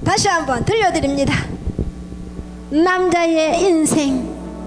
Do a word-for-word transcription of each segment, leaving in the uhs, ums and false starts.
다시 한번 들려드립니다. 남자의 인생.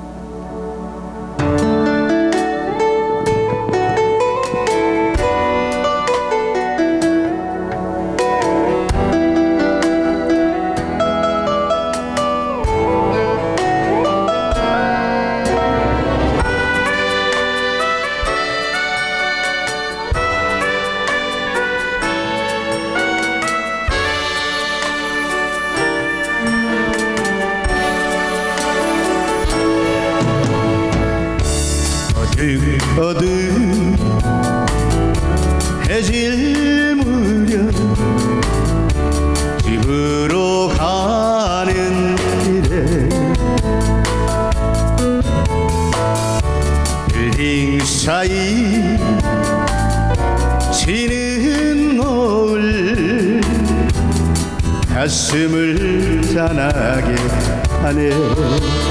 어두운 해질 무렵 집으로 가는 길에 빌딩 사이 지는 노을 가슴을 짠하게 하네요.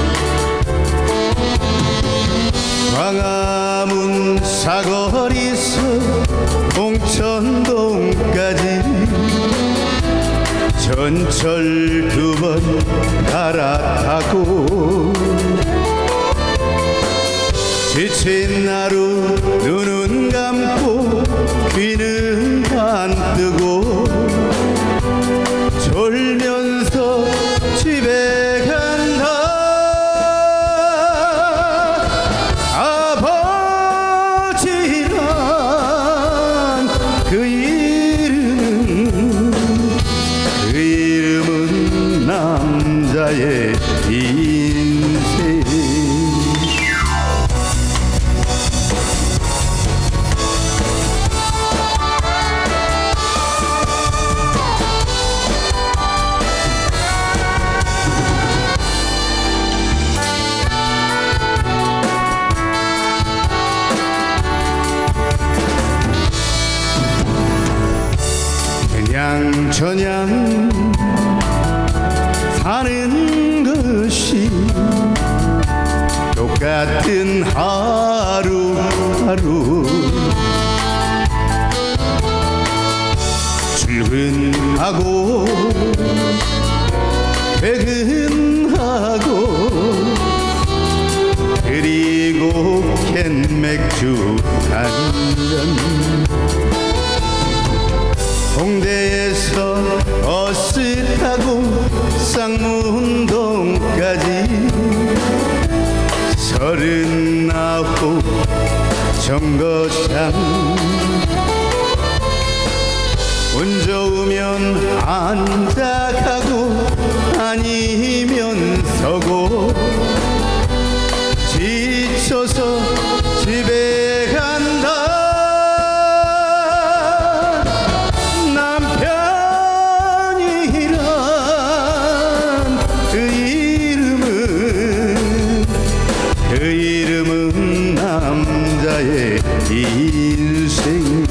광화문 사거리서 봉천동까지 전철 두 번 갈아타고 지친 하루 눈은 감고 귀는 안 뜨고 졸면서 집에 간다. 그 이름은 그 이름은 남자의 인생. 그냥 저냥 사는 것이 똑같은 하루하루 출근하고 퇴근하고 그리고 캔 맥주 한 잔 홍대에서 버스 타고 쌍문동까지 서른아홉 정거장 운 좋으면 앉아 가고 아니면 서고 지쳐서 집에 간다. 그 이름은 남자의 인생.